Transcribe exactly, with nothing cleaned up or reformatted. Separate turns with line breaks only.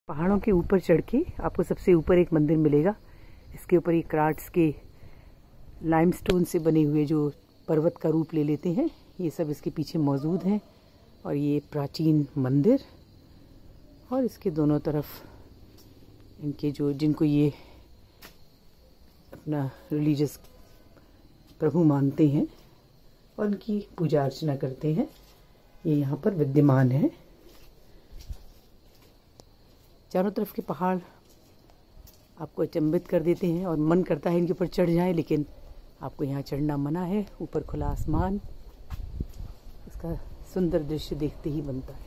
पहाड़ों के ऊपर चढ़ के आपको सबसे ऊपर एक मंदिर मिलेगा। इसके ऊपर ये क्राट्स के लाइमस्टोन से बने हुए जो पर्वत का रूप ले लेते हैं, ये सब इसके पीछे मौजूद हैं। और ये प्राचीन मंदिर, और इसके दोनों तरफ इनके जो जिनको ये अपना रिलीजियस प्रभु मानते हैं और उनकी पूजा अर्चना करते हैं, ये यहाँ पर विद्यमान है। चारों तरफ के पहाड़ आपको अचंभित कर देते हैं और मन करता है इनके ऊपर चढ़ जाएं, लेकिन आपको यहाँ चढ़ना मना है। ऊपर खुला आसमान, इसका सुंदर दृश्य देखते ही बनता है।